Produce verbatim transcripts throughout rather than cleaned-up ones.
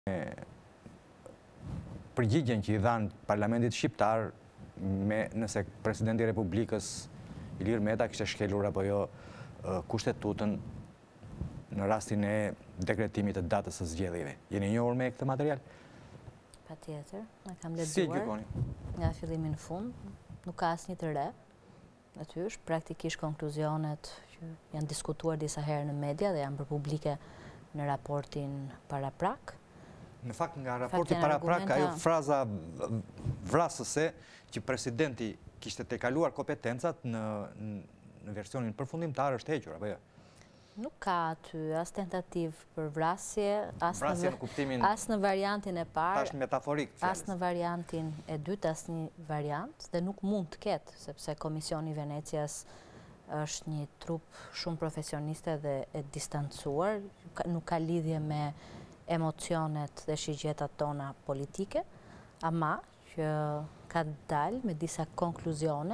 përgjigjen që i dhanë Parlamentit Shqiptar me nëse Presidenti i Republikës Ilir Meta kishte shkelur apo jo kushtetutën në rastin e dekretimit të datës së zgjedhjeve. Jeni njohur me këtë material? Patjetër, e kam lexuar nga fillimi në fund, nuk ka asnjë të re. Aty është praktikisht konkluzionet që janë diskutuar disa herë në media dhe janë bërë publike në raportin paraprak. Në fakt nga raporti paraprak ajo fraza vrasëse që presidenti kishte tejkaluar kompetencat në në versionin përfundimtar është hequr apo jo? Nuk ka aty as tentativë për vrasje, as Vrasje në në kuptimin as në variantin e parë, tash metaforik as në variantin e dytë, as një variant dhe nuk mund të ketë, sepse Komisioni i Venecias është një trup shumë profesioniste dhe e distancuar, nuk ka lidhje me emocionet dhe shigjetat tona politike, ama që ka dalë me disa konkluzione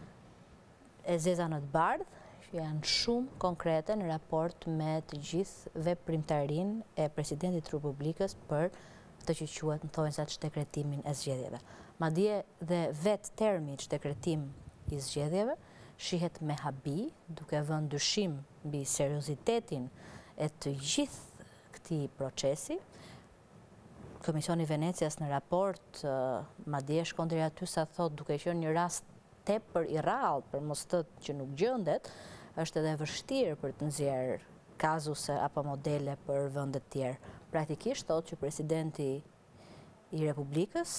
e zeza në të bardhë, që janë shumë konkrete në raport me të gjithë veprimtarinë e Presidentit të Republikës për të që quhet në thonjzat shtekretimin e zgjedhjeve. Madje dhe vetë termi shtrekretim i zgjedhjeve shihet me habi, duke vënë dyshim mbi seriozitetin e të gjithë këtij procesi. Komisioni i Venecias në raport madje shkon deri aty sa thotë duke qenë një rast tepër i rrallë për mos thënë që nuk gjendet, është edhe vështirë për të nxjerrë kazuse apo modele për vende të tjerë. Praktikisht thotë që presidenti i Republikës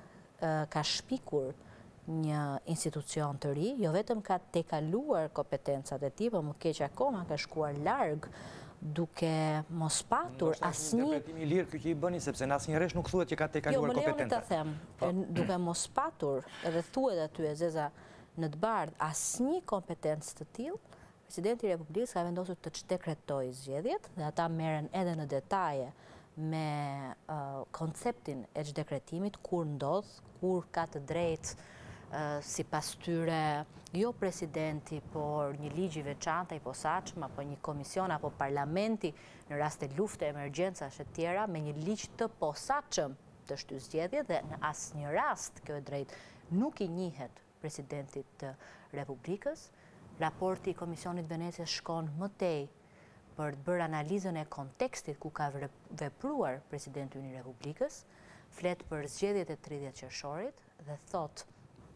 ka shpikur një institucion të ri, jo vetëm ka tejkaluar kompetencat e tij, por më keq akoma ka shkuar larg duke mos patur asnjë interpretimi i lirë ky që i bëni sepse në asnjëherë nuk thuhet që ka tejkaluar kompetencat. Jo, më lejoni ta them, duke mos patur, edhe thuhet aty e zeza në të bardhë asnjë kompetencë të tillë, Presidenti i Republikës ka vendosur të shtekretojë zgjedhjet dhe ata merren edhe në detaje me uh, konceptin e çdekretimit, kur ndodh, kur ka të drejtë uh, sipas tyre jo presidenti, por një ligj i veçantë i posaçëm apo një komision apo parlamenti në raste lufte, emergjencash e tjera me një ligj të posaçëm të shtyjë zgjedhje dhe në asnjë rast kjo e drejtë nuk i njihet presidentit të Republikës. Raporti i Komisionit Venecias shkon më tej për të bërë analizën e kontekstit ku ka vepruar presidenti i Republikës, flet për zgjedhjet e tridhjetë qershorit dhe thot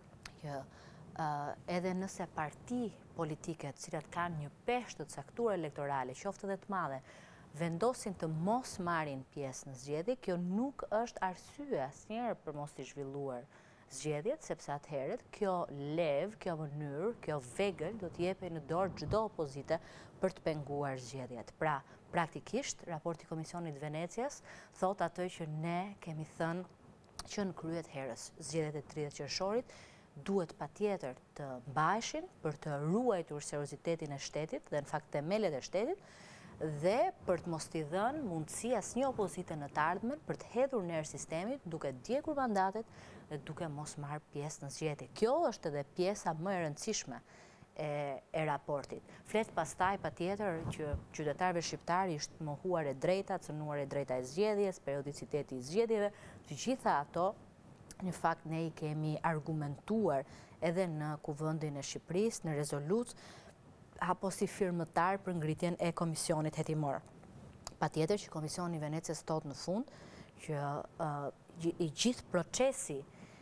që uh, edhe nëse parti politike të cilat kanë një peshë të caktuar elektorale, qoftë edhe të madhe, vendosin të mos marrin pjesë në zgjedhje, kjo nuk është arsye asnjëherë për mos i zhvilluar zgjedhjet, sepse atëherët kjo levë, kjo mënyrë, kjo vegël do të jepej në dorë çdo opozite për të penguar zgjedhjet. Pra, praktikisht, raporti i Komisionit Venecias thot atë që ne kemi thënë që në kryet herës zgjedhjet e tridhjetë qershorit duhet patjetër të mbaheshin për të ruajtur seriozitetin e shtetit dhe në fakt themelet e shtetit dhe për të mos t'i dhënë mundësi asnjë opozite në të ardhmen për të hedhur ner sistemit duke djegur mandatet dhe duke mos marrë pjesë në zgjedhje. Kjo është edhe pjesa më e rëndësishme e, e raportit. Flet pastaj patjetër që qytetarëve shqiptarë ishte mohuar e drejta, cënuar e drejta e zgjedhjes, periodiciteti i zgjedhjeve, të gjitha ato në fakt ne i kemi argumentuar edhe në Kuvendin e Shqipërisë, në rezolutë apo si firmëtar për ngritjen e komisionit hetimor. Patjetër që Komisioni i Venecias thot në fund që uh, i gjithë procesi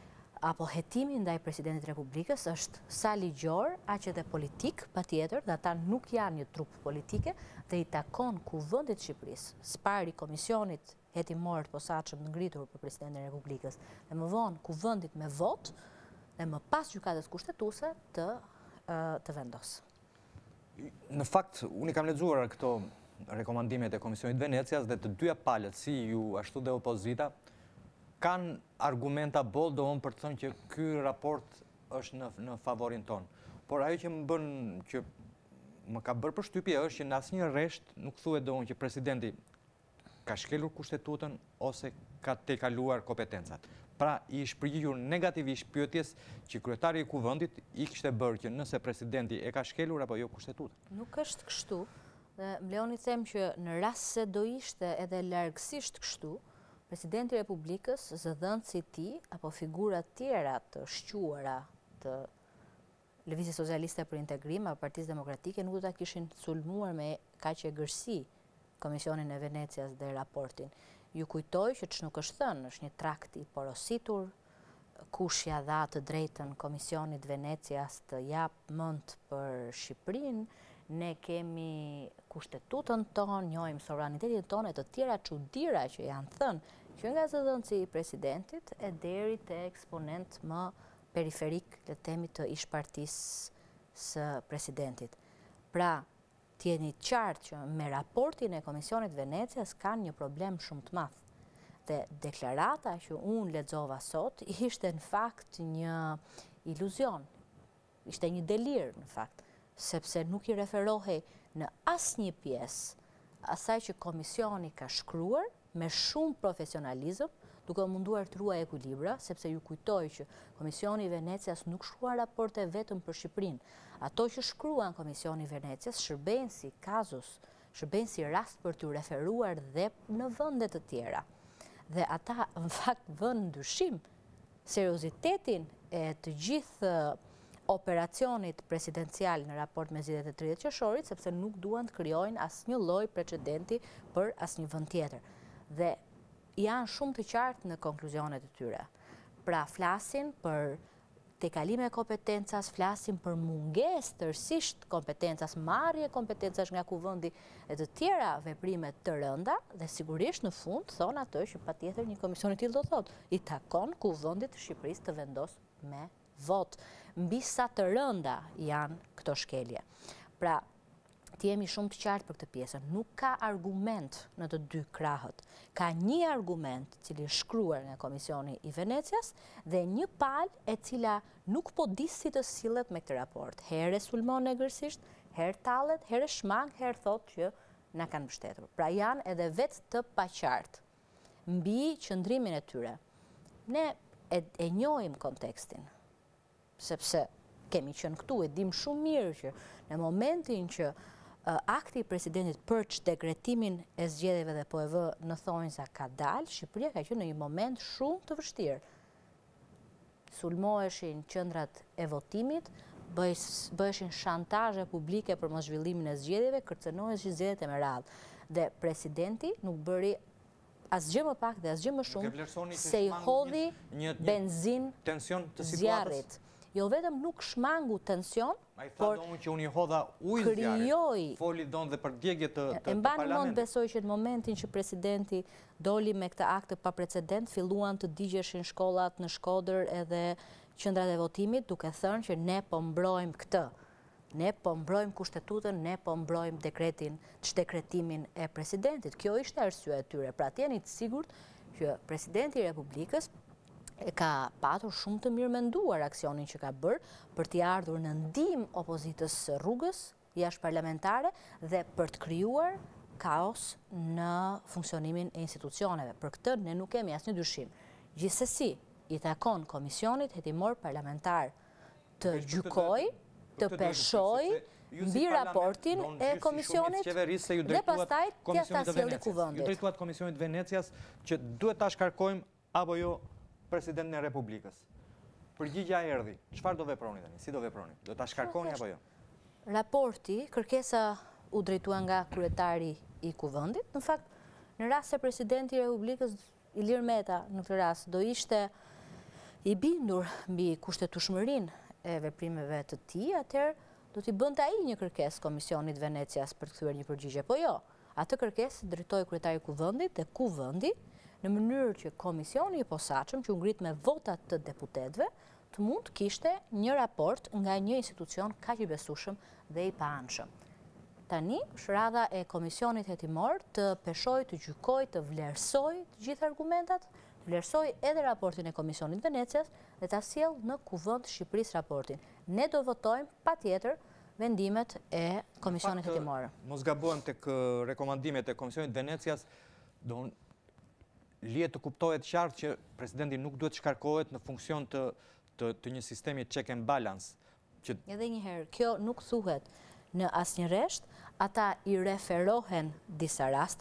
apo hetimi ndaj Presidentit të Republikës është sa ligjor, aq edhe politik, patjetër, dhe ata nuk janë një trup politike dhe i takon Kuvendit të Shqipërisë, spari Komisionit hetimor të posaçëm të ngritur për Presidentin e Republikës, dhe më vonë Kuvendit me votë dhe më pas gjykatës kushtetuese të uh, të vendosë. Në fakt, unë i kam lexuar këto rekomandimet e Komisionit Venecias dhe të dyja palët, si ju ashtu dhe opozita, kanë argumenta bolldohon për të thënë që ky raport është në, në favorin ton. Por ajo që më bën që më ka bërë përshtypje është që në asnjë rresht nuk thuhet domun që presidenti ka shkelur kushtetutën ose ka tejkaluar kompetencat. Pra, i është përgjigjur negativisht pyetjes që kryetari i Kuvendit i kishte bërë që nëse presidenti e ka shkelur apo jo kushtetutën. Nuk është kështu. Dhe më lejoni të them që në rast se do ishte edhe largësisht kështu, Presidenti i Republikës, zëdhënët si ti, apo figurat tjera të shquara të Lëvizjes Socialiste për Integrim apo Partisë Demokratike nuk do ta kishin sulmuar me kaq egërsi Komisionin e Venecias dhe raportin. Ju kujtoj që që nuk është thënë, është një trakt i porositur, kush ja dha të drejtën Komisionit Venecias të jap mend për Shqipërinë, ne kemi kushtetutën tonë, njohim sovranitetin tonë e të tjera çuditëra që janë thënë që nga zëdhënësi i presidentit e deri te eksponent më periferik, le themi, të ish-partisë së presidentit. Pra, t'jeni qartë që me raportin e Komisionit Venecias kanë një problem shumë të madh. Dhe deklarata që unë lexova sot ishte në fakt një iluzion, ishte një delir në fakt, sepse nuk i referohej në asnjë pjesë asaj që komisioni ka shkruar me shumë profesionalizëm, duke munduar të ruaj ekuilibra, sepse ju kujtoj që Komisioni i Venecias nuk shkruan raporte vetëm për Shqipërinë. Ato që shkruan Komisioni i Venecias shërbejnë si kazus, shërbejnë si rast për t'u referuar dhe në vende të tjera. Dhe ata në fakt vënë ndyshim seriozitetin e të gjithë operacionit presidencial në raport me zgjedhjet e tridhjetë qershorit, sepse nuk duan të krijojnë asnjë lloj precedenti për asnjë vend tjetër. Dhe janë shumë të qartë në konkluzionet e tyre. Pra flasin për tejkalime kompetencas, flasin për mungesë tërësisht kompetencas, marrje kompetencash nga kuvendi e të tjera veprime të rënda dhe sigurisht në fund thonë ato që patjetër një komision i tillë do thotë i takon kuvendit të Shqipërisë të vendos me vot. Mbi sa të rënda janë këto shkelje. Pra, të jemi shumë të qartë për këtë pjesën. Nuk ka argument në të dy krahët. Ka një argument cili është shkruar nga Komisioni i Venecias dhe një palë e cila nuk po di si të sillet me këtë raport. Herë sulmon egërsisht, herë tallet, herë shmang, herë thotë që na kanë mbështetur. Pra janë edhe vetë të paqartë mbi qëndrimin e tyre. Ne e, e njohim kontekstin, sepse kemi qenë këtu, e dim shumë mirë që në momentin që akti i presidentit për dekretimin e zgjedhjeve dhe po e vë në thonjza ka dalë, Shqipëria ka qenë në një moment shumë të vështirë. Sulmoheshin qendrat e votimit, bëheshin shantazhe publike për mos zhvillimin e zgjedhjeve, kërcënoheshin zgjedhjet e me radhë. Dhe presidenti nuk bëri asgjë më pak dhe asgjë më shumë se i hodhi benzinë zjarrit. Jo vetëm nuk shmangu tension, A i tha do unë që unë i hodha ujë zjarrit, foli donë dhe për djegje të parlamentit. E mban mend besoj që në momentin që presidenti doli me këtë akt të paprecedent, filluan të digjeshin shkollat në Shkodër edhe qendrat e votimit, duke thënë që ne po mbrojmë këtë. Ne po mbrojmë kushtetutën, ne po mbrojmë dekretin, çdekretimin e presidentit. Kjo ishte arsyeja e tyre. Pra të jeni të sigurt që presidenti i Republikës e ka patur shumë të mirë menduar aksionin që ka bërë për t'i ardhur në ndihmë opozitës së rrugës jashtëparlamentare dhe për të krijuar kaos në funksionimin e institucioneve. Për këtë ne nuk kemi asnjë dyshim. Gjithsesi, i takon Komisionit Hetimor Parlamentar të gjykojë, të peshojë mbi raportin e Komisionit dhe pastaj t'ia sjellë kuvendit. Ju drejtuat Komisionit Venecias që duhet ta shkarkojmë apo jo Presidentin e Republikës. Përgjigja erdhi. Çfarë do veproni tani? Si do veproni? Do ta shkarkoni apo jo? Raporti, kërkesa u drejtua nga kryetari i kuvendit. Në fakt, në rast se presidenti i Republikës Ilir Meta në këtë rast do ishte i bindur mbi kushtetueshmërinë e veprimeve të tij, atëherë do t'i bënte ai një kërkesë Komisionit Venecias për të kthyer një përgjigje. Po jo. Atë kërkesë drejtoi kryetari i kuvendit dhe kuvendi në mënyrë që komisioni i posaçëm që u ngrit me votat të deputetëve të mund të kishte një raport nga një institucion kaq i besueshëm dhe i paanshëm. Tani është radha e Komisionit Hetimor të peshojë, të gjykojë, të vlerësojë të gjithë argumentat, të vlerësojë edhe raportin e Komisionit Venecias dhe ta sjellë në Kuvend të Shqipërisë raportin. Ne do votojmë patjetër vendimet e Komisionit Hetimor. Mos gabohem tek rekomandimet e Komisionit Venecias, do lihet të kuptohet qartë që presidenti nuk duhet shkarkohet në funksion të, të, të një sistemi check and balance. Që... Edhe një herë, kjo nuk thuhet në asnjë rresht, ata i referohen disa rasteve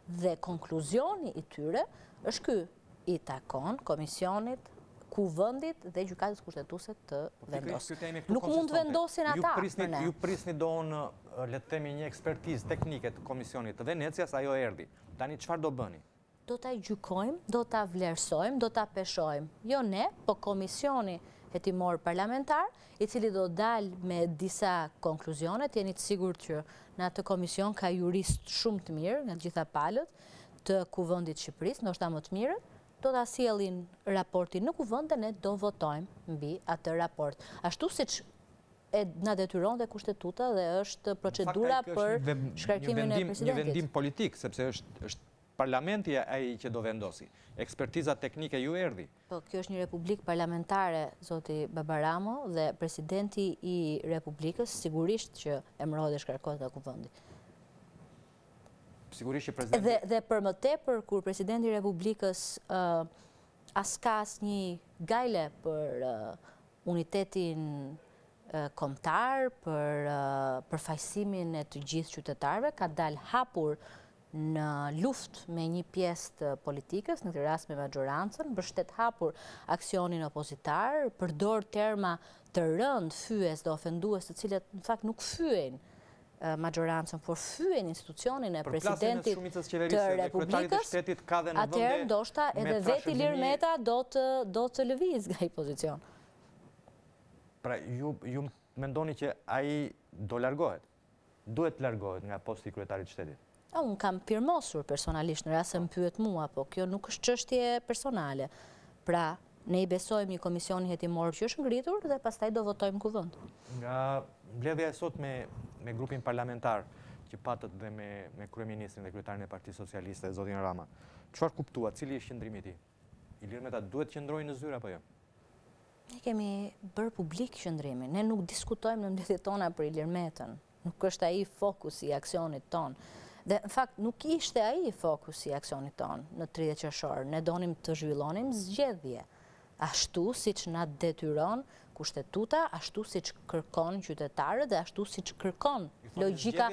Dhe konkluzioni i tyre është ky, i takon komisionit, kuvendit dhe gjykatës kushtetuese të vendosin. Nuk mund të vendosin ata për ne. Ju prisni do në, le të themi, një ekspertizë teknike të Komisionit të Venecias, ajo erdhi. Tani çfarë do bëni? Do ta gjykojmë, do ta vlerësojmë, do ta peshojmë. Jo ne, po komisioni hetimor parlamentar, i cili do dalë me disa konkluzione. Jeni të sigurt që në atë komision ka jurist shumë të mirë nga të gjitha palët të Kuvendit të Shqipërisë, ndoshta më të mirë, do ta sjellin raportin në kuvend dhe ne do votojmë mbi atë raport. Ashtu siç e na detyron dhe kushtetuta dhe është procedura për shkarkimin e presidentit. Një vendim politik, sepse është është parlamenti ai që do vendosi. Ekspertiza teknike ju erdhi. Po, kjo është një republikë parlamentare, zoti Babaramo, dhe presidenti i Republikës sigurisht që emërohet dhe shkarkohet nga kuvendi. Sigurisht që presidenti... Dhe, dhe për më tepër, kur presidenti i Republikës uh, as ka asnjë gajle për uh, unitetin uh, kombëtar, për uh, përfaqësimin e të gjithë qytetarëve, ka dalë hapur në luft me një pjesë të politikës, në këtë rast me majorancën, mbështet hapur aksionin opozitar, përdor terma të rënd, fyes dhe ofendues, të cilët në fakt nuk fyen majorancën, por fyen institucionin e presidentit të Republikës, atëherë ndoshta edhe veti Ilir Meta do të do të lëviz nga ai pozicion. Pra ju ju mendoni që ai do largohet? Duhet të largohet nga posti i kryetarit të shtetit? Unë kam pirmosur personalisht në rast se më pyet mua, po kjo nuk është çështje personale. Pra, ne i besojmë një komisioni hetimor që është ngritur dhe pastaj do votojmë kuvend. Nga mbledhja e sot me me grupin parlamentar që patët dhe me me kryeministrin dhe kryetarin e Partisë Socialiste, zotin Rama, çfarë kuptua, cili është qëndrimi i tij? Ilir Meta duhet të qëndrojë në zyrë apo jo? Ne kemi bërë publik qëndrimin. Ne nuk diskutojmë në mbledhjet tona për Ilir Metën. Nuk është ai fokusi i aksionit ton. Dhe, në fakt, nuk ishte ai fokusi i aksionit ton në tridhjetë qershor. Ne donim të zhvillonim zgjedhje. Ashtu siç na detyron kushtetuta, ashtu siç kërkon qytetarët dhe ashtu siç kërkon logjika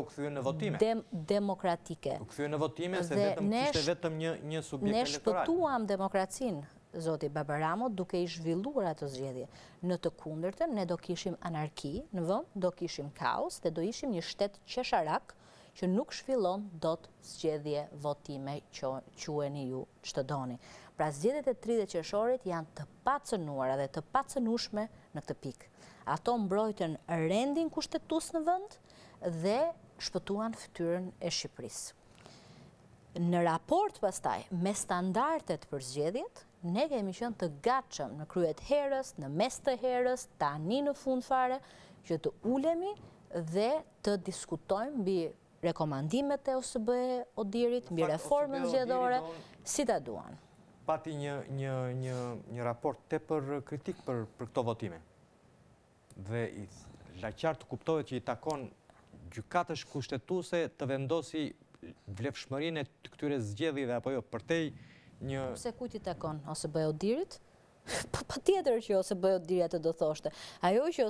dem demokratike. U kthyen në votime se vetëm ishte vetëm një një subjekt elektoral. Ne shpëtuam demokracinë, zoti Babaramo, duke i zhvilluar ato zgjedhje. Në të kundërtën, ne do kishim anarki në vend, do kishim kaos dhe do ishim një shtet qesharak që nuk zhvillon dot zgjedhje, votime, quheni ju ç'të doni. Pra zgjedhjet e tridhjetë qershorit janë të pacënuara dhe të pacënueshme në këtë pikë. Ato mbrojtën rendin kushtetues në vend dhe shpëtuan fytyrën e Shqipërisë. Në raport pastaj me standardet për zgjedhjet, ne kemi qenë të gatshëm në krye të herës, në mes të herës, tani në fund fare, që të ulemi dhe të diskutojmë mbi rekomandimet e O S B-e Odirit, mbi reformën zgjedhore, si ta duan. Pati një një një një raport tepër kritik për për këto votime. Dhe i laqart kuptohet që i takon gjykatës kushtetuese të vendosi vlefshmërinë e këtyre zgjedhjeve apo jo, përtej një... Se kujt i takon? O S B-e Odirit? Pa tjetër që O S B-e Odiri atë do thoshte. Ajo që O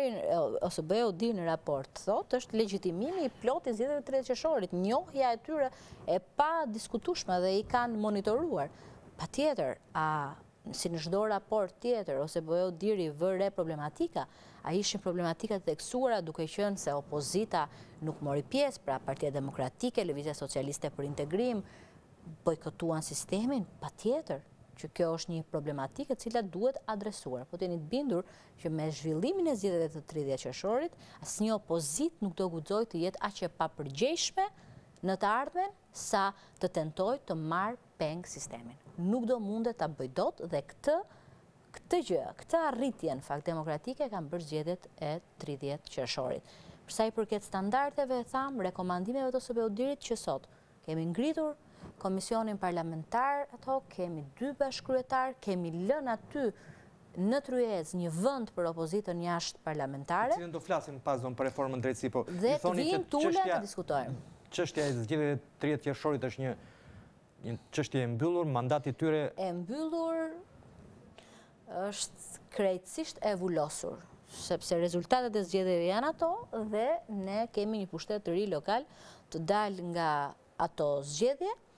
S B-e Odiri në raport thot është legjitimimi i plotë i zgjedhjeve të tridhjetë qershorit, njohja e tyre e pa diskutueshme dhe i kanë monitoruar. Pa tjetër, a si në çdo raport tjetër, O S B-e Odiri vë re problematika, a ishin problematika të theksuara duke qenë se opozita nuk mori pjesë, pra Partia Demokratike, Lëvizja Socialiste për Integrim, bojkotuan sistemin, pa tjetër që kjo është një problematikë e cila duhet adresuar. Po të jeni të bindur që me zhvillimin e zgjedhjeve të tridhjetë qershorit, asnjë opozit nuk do guxojë të jetë aq e papërgjegjshme në të ardhmen sa të tentojë të marrë peng sistemin. Nuk do mundet ta bëj dot dhe këtë këtë gjë, këtë arritje në fakt demokratike kanë bërë zgjedhjet e tridhjetë qershorit. Për sa i përket standardeve, tham, rekomandimeve të O S B-e Odirit që sot kemi ngritur Komisionin parlamentar, ato kemi dy bashkryetar, kemi lënë aty në tryez një vend për opozitën jashtë parlamentare. Cilën do flasim pas don për reformën drejtësi, po dhe të vijmë tule të diskutojmë. Çështja e zgjedhjeve të tridhjetë qershorit është një një çështje e mbyllur, mandati i tyre e mbyllur është krejtësisht e vulosur, sepse rezultatet e zgjedhjeve janë ato dhe ne kemi një pushtet të ri lokal të dalë nga ato zgjedhje,